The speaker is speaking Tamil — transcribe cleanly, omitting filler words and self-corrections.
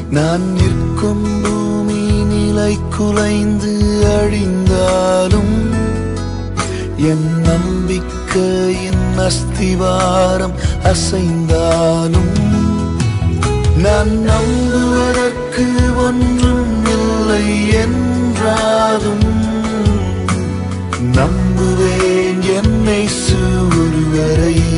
நான் நிற்கும் பூமி நிலை குலைந்து அழிந்தாலும் என் நம்பிக்கையின் அஸ்திவாரம் அசைந்தாலும் நான் நம்புவதற்கு ஒன்றும் இல்லை என்றாலும் நம்புவேன் என்னை ஒருவரை